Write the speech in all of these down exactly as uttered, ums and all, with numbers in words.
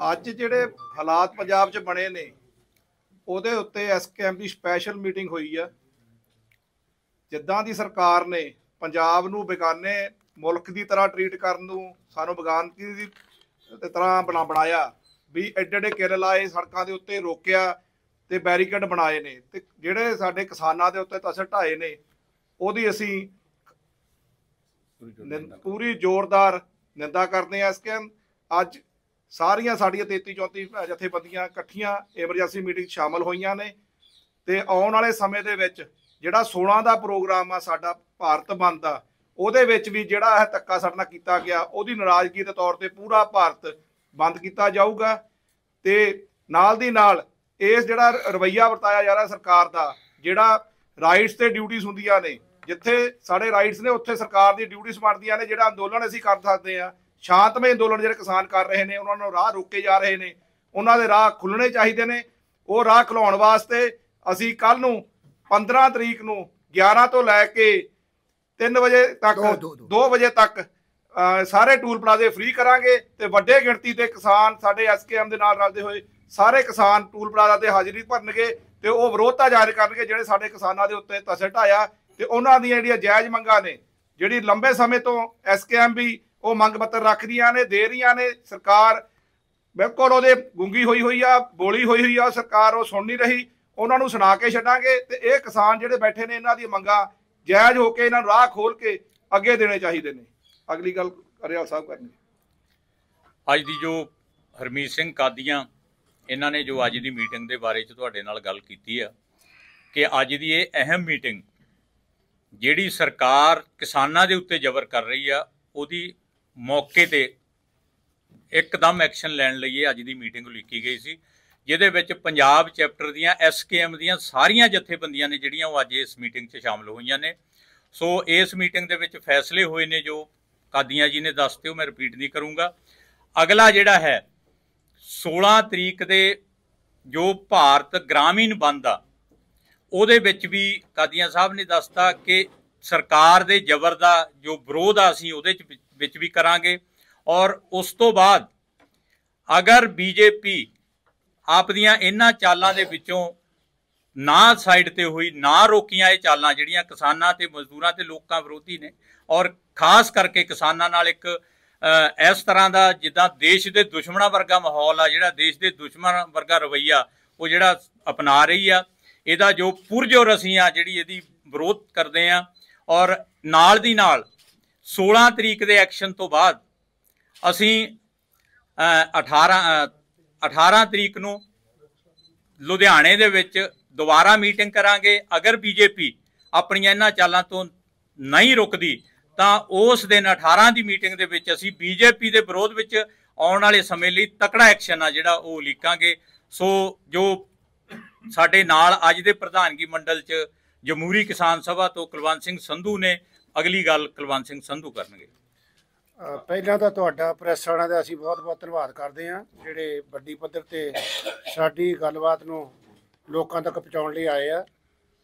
ਅੱਜ ਜਿਹੜੇ ਹਾਲਾਤ ਪੰਜਾਬ 'ਚ ਬਣੇ ਨੇ ਉਹਦੇ ਉੱਤੇ ਐਸਕੇਐਮ ਦੀ ਸਪੈਸ਼ਲ ਮੀਟਿੰਗ ਹੋਈ ਆ। ਜਿੱਦਾਂ ਦੀ ਸਰਕਾਰ ਨੇ ਪੰਜਾਬ ਨੂੰ ਬੇਗਾਨੇ ਮੁਲਕ ਦੀ ਤਰ੍ਹਾਂ ਟਰੀਟ ਕਰਨ ਨੂੰ, ਸਾਨੂੰ ਬੇਗਾਨਗੀ ਦੀ ਤਰ੍ਹਾਂ ਬਣਾ ਬਣਾਇਆ ਵੀ ਐਡੇ ਐਡੇ ਕਿੱਲ ਲਾਏ, ਸੜਕਾਂ ਦੇ ਉੱਤੇ ਰੋਕਿਆ ਤੇ ਬੈਰੀਕੇਡ ਬਣਾਏ ਨੇ, ਤੇ ਜਿਹੜੇ ਸਾਡੇ ਕਿਸਾਨਾਂ ਦੇ ਉੱਤੇ ਤਸਰ ਢਾਏ ਨੇ ਉਹਦੀ ਅਸੀਂ ਪੂਰੀ ਜ਼ੋਰਦਾਰ ਨਿੰਦਾ ਕਰਦੇ ਹਾਂ। ਐਸਕੇਐਮ ਅੱਜ ਸਾਰੀਆਂ ਸਾਡੀਆਂ ਤੇਤੀ ਚੌਂਤੀ ਜਥੇਬੰਦੀਆਂ ਇਕੱਠੀਆਂ ਐਮਰਜੈਂਸੀ ਮੀਟਿੰਗ ਸ਼ਾਮਲ ਹੋਈਆਂ ਨੇ ਤੇ ਆਉਣ ਵਾਲੇ ਸਮੇਂ ਦੇ ਵਿੱਚ ਜਿਹੜਾ ਸੋਲਾਂ ਦਾ ਪ੍ਰੋਗਰਾਮ ਆ ਸਾਡਾ ਭਾਰਤ ਬੰਦ ਦਾ, ਉਹਦੇ ਵਿੱਚ ਵੀ ਜਿਹੜਾ ਇਹ ਧੱਕਾ ਸਾਡੇ ਨਾਲ ਕੀਤਾ ਗਿਆ ਉਹਦੀ ਨਾਰਾਜ਼ਗੀ ਦੇ ਤੌਰ ਤੇ ਪੂਰਾ ਭਾਰਤ ਬੰਦ ਕੀਤਾ ਜਾਊਗਾ। ਤੇ ਨਾਲ ਦੀ ਨਾਲ ਇਸ ਜਿਹੜਾ ਰਵੱਈਆ ਵਰਤਾਇਆ ਜਾ ਰਿਹਾ ਸਰਕਾਰ ਦਾ, ਜਿਹੜਾ ਰਾਈਟਸ ਤੇ ਡਿਊਟੀਜ਼ ਹੁੰਦੀਆਂ ਨੇ, ਜਿੱਥੇ ਸਾਡੇ ਰਾਈਟਸ ਨੇ ਉੱਥੇ ਸਰਕਾਰ ਦੀ ਡਿਊਟੀਜ਼ ਬਣਦੀਆਂ ਨੇ। ਜਿਹੜਾ ਅੰਦੋਲਨ ਅਸੀਂ ਕਰ ਸਕਦੇ ਹਾਂ, ਸ਼ਾਂਤਮਈ ਅੰਦੋਲਨ ਜਿਹੜੇ ਕਿਸਾਨ ਕਰ ਰਹੇ ਨੇ, ਉਹਨਾਂ ਨੂੰ ਰਾਹ ਰੋਕੇ ਜਾ ਰਹੇ ਨੇ, ਉਹਨਾਂ ਦੇ ਰਾਹ ਖੁੱਲ੍ਹਣੇ ਚਾਹੀਦੇ ਨੇ। ਉਹ ਰਾਹ ਖੁਲਾਉਣ ਵਾਸਤੇ ਅਸੀਂ ਕੱਲ੍ਹ ਨੂੰ ਪੰਦਰਾਂ ਤਰੀਕ ਨੂੰ ਗਿਆਰਾਂ ਤੋਂ ਲੈ ਕੇ ਤਿੰਨ ਵਜੇ ਤੱਕ ਦੋ ਵਜੇ ਤੱਕ ਸਾਰੇ ਟੂਲ ਪਲਾਜ਼ੇ ਫ੍ਰੀ ਕਰਾਂਗੇ ਤੇ ਵੱਡੇ ਗਿਣਤੀ ਤੇ ਕਿਸਾਨ ਸਾਡੇ ਐਸਕੇਐਮ ਦੇ ਨਾਲ ਰਲਦੇ ਹੋਏ ਸਾਰੇ ਕਿਸਾਨ ਟੂਲ ਪਲਾਜ਼ਾ ਤੇ ਹਾਜ਼ਰੀ ਭਰਨਗੇ ਤੇ ਉਹ ਵਿਰੋਧਤਾ ਜ਼ਾਹਿਰ ਕਰਨਗੇ ਜਿਹੜੇ ਸਾਡੇ ਕਿਸਾਨਾਂ ਦੇ ਉੱਤੇ ਤਸਰ ਢਾਇਆ ਤੇ ਉਹਨਾਂ ਦੀਆਂ ਜਿਹੜੀਆਂ ਜਾਇਜ਼ ਮੰਗਾਂ ਨੇ, ਜਿਹੜੀ ਲੰਬੇ ਸਮੇਂ ਤੋਂ ਐਸਕੇਐਮ ਵੀ ਉਹ ਮੰਗ ਪੱਤਰ ਰੱਖ ਰਹੀਆਂ ਨੇ, ਦੇ ਰਹੀਆਂ ਨੇ। ਸਰਕਾਰ ਬਿਲਕੁਲ ਉਹਦੇ ਗੁੰਗੀ ਹੋਈ ਹੋਈ ਆ, ਬੋਲੀ ਹੋਈ ਹੋਈ ਆ ਸਰਕਾਰ, ਉਹ ਸੁਣ ਨਹੀਂ ਰਹੀ। ਉਹਨਾਂ ਨੂੰ ਸੁਣਾ ਕੇ ਛੱਡਾਂਗੇ ਤੇ ਇਹ ਕਿਸਾਨ ਜਿਹੜੇ ਬੈਠੇ ਨੇ ਇਹਨਾਂ ਦੀਆਂ ਮੰਗਾਂ ਜਾਇਜ਼ ਹੋ ਕੇ ਇਹਨਾਂ ਨੂੰ ਰਾਹ ਖੋਲ ਕੇ ਅੱਗੇ ਦੇਣੇ ਚਾਹੀਦੇ ਨੇ। ਅਗਲੀ ਗੱਲ ਅਰਿਆਲ ਸਾਹਿਬ ਕਰਨੀ। ਅੱਜ ਦੀ ਜੋ ਹਰਮੀਤ ਸਿੰਘ ਕਾਦੀਆਂ ਇਹਨਾਂ ਨੇ ਜੋ ਅੱਜ ਦੀ ਮੀਟਿੰਗ ਦੇ ਬਾਰੇ 'ਚ ਤੁਹਾਡੇ ਨਾਲ ਗੱਲ ਕੀਤੀ ਆ ਕਿ ਅੱਜ ਦੀ ਇਹ ਅਹਿਮ ਮੀਟਿੰਗ ਜਿਹੜੀ ਸਰਕਾਰ ਕਿਸਾਨਾਂ ਦੇ ਉੱਤੇ ਜ਼ਬਰ ਕਰ ਰਹੀ ਆ, ਉਹਦੀ ਮੌਕੇ ਤੇ ਇੱਕਦਮ ਐਕਸ਼ਨ ਲੈਣ ਲਈ ਅੱਜ ਦੀ ਮੀਟਿੰਗ ਉਲੀਕੀ ਗਈ ਸੀ, ਜਿਹਦੇ ਵਿੱਚ ਪੰਜਾਬ ਚੈਪਟਰ ਦੀਆਂ ਐਸਕੇਐਮ ਦੀਆਂ ਸਾਰੀਆਂ ਜਥੇਬੰਦੀਆਂ ਨੇ ਜਿਹੜੀਆਂ ਉਹ ਅੱਜ ਇਸ ਮੀਟਿੰਗ 'ਚ ਸ਼ਾਮਲ ਹੋਈਆਂ ਨੇ। ਸੋ ਇਸ ਮੀਟਿੰਗ ਦੇ ਵਿੱਚ ਫੈਸਲੇ ਹੋਏ ਨੇ ਜੋ ਕਾਦੀਆਂ ਜੀ ਨੇ ਦੱਸਤੇ, ਉਹ ਮੈਂ ਰਿਪੀਟ ਨਹੀਂ ਕਰੂੰਗਾ। ਅਗਲਾ ਜਿਹੜਾ ਹੈ ਸੋਲਾਂ ਤਰੀਕ ਦੇ ਜੋ ਭਾਰਤ ਗ੍ਰਾਮੀਣ ਬੰਦ ਆ, ਉਹਦੇ ਵਿੱਚ ਵੀ ਕਾਦੀਆਂ ਸਾਹਿਬ ਨੇ ਦੱਸਤਾ ਕਿ ਸਰਕਾਰ ਦੇ ਜ਼ਬਰ ਦਾ ਜੋ ਵਿਰੋਧ ਆ ਅਸੀਂ ਉਹਦੇ 'ਚ ਵਿੱਚ ਵੀ ਕਰਾਂਗੇ। ਔਰ ਉਸ ਤੋਂ ਬਾਅਦ ਅਗਰ ਬੀਜੇਪੀ ਆਪ ਦੀਆਂ ਇਹਨਾਂ ਚਾਲਾਂ ਦੇ ਵਿੱਚੋਂ ਨਾ ਸਾਈਡ ਤੇ ਹੋਈ, ਨਾ ਰੋਕੀਆਂ ਇਹ ਚਾਲਾਂ ਜਿਹੜੀਆਂ ਕਿਸਾਨਾਂ ਤੇ ਮਜ਼ਦੂਰਾਂ ਤੇ ਲੋਕਾਂ ਵਿਰੋਧੀ ਨੇ, ਔਰ ਖਾਸ ਕਰਕੇ ਕਿਸਾਨਾਂ ਨਾਲ ਇੱਕ ਇਸ ਤਰ੍ਹਾਂ ਦਾ ਜਿੱਦਾਂ ਦੇਸ਼ ਦੇ ਦੁਸ਼ਮਣਾਂ ਵਰਗਾ ਮਾਹੌਲ ਆ, ਜਿਹੜਾ ਦੇਸ਼ ਦੇ ਦੁਸ਼ਮਣ ਵਰਗਾ ਰਵੱਈਆ ਉਹ ਜਿਹੜਾ ਅਪਣਾ ਰਹੀ ਆ, ਇਹਦਾ ਜੋ ਪੁਰਜੋਰ ਅਸੀਂ ਆ ਜਿਹੜੀ ਇਹਦੀ ਵਿਰੋਧ ਕਰਦੇ ਆ। ਔਰ ਨਾਲ ਦੀ ਨਾਲ ਸੋਲਾਂ ਤਰੀਕ ਦੇ ਐਕਸ਼ਨ ਤੋਂ ਬਾਅਦ ਅਸੀਂ ਅਠਾਰਾਂ ਅਠਾਰਾਂ ਤਰੀਕ ਨੂੰ ਲੁਧਿਆਣੇ ਦੇ ਵਿੱਚ ਦੁਬਾਰਾ ਮੀਟਿੰਗ ਕਰਾਂਗੇ। ਅਗਰ ਬੀਜੇਪੀ ਆਪਣੀਆਂ ਇਹਨਾਂ ਚਾਲਾਂ ਤੋਂ ਨਹੀਂ ਰੁਕਦੀ ਤਾਂ ਉਸ ਦਿਨ ਅਠਾਰਾਂ ਦੀ ਮੀਟਿੰਗ ਦੇ ਵਿੱਚ ਅਸੀਂ ਬੀਜੇਪੀ ਦੇ ਵਿਰੋਧ ਵਿੱਚ ਆਉਣ ਵਾਲੇ ਸਮੇਂ ਲਈ ਤਕੜਾ ਐਕਸ਼ਨ ਆ ਜਿਹੜਾ ਉਹ ਉਲੀਕਾਂਗੇ। ਸੋ ਜੋ ਸਾਡੇ ਨਾਲ ਅੱਜ ਦੇ ਪ੍ਰਧਾਨਗੀ ਮੰਡਲ 'ਚ ਜਮਹੂਰੀ ਕਿਸਾਨ ਸਭਾ ਤੋਂ ਕੁਲਵੰਤ ਸਿੰਘ ਸੰਧੂ ਨੇ, ਅਗਲੀ ਗੱਲ ਕੁਲਵੰਤ ਸਿੰਘ ਸੰਧੂ ਕਰਨਗੇ। ਪਹਿਲਾਂ ਤਾਂ ਤੁਹਾਡਾ ਪ੍ਰੈਸ ਵਾਲਿਆਂ ਦਾ ਅਸੀਂ ਬਹੁਤ ਬਹੁਤ ਧੰਨਵਾਦ ਕਰਦੇ ਹਾਂ, ਜਿਹੜੇ ਵੱਡੀ ਪੱਧਰ ਤੇ ਸਾਡੀ ਗੱਲਬਾਤ ਨੂੰ ਲੋਕਾਂ ਤੱਕ ਪਹੁੰਚਾਉਣ ਲਈ ਆਏ ਆ।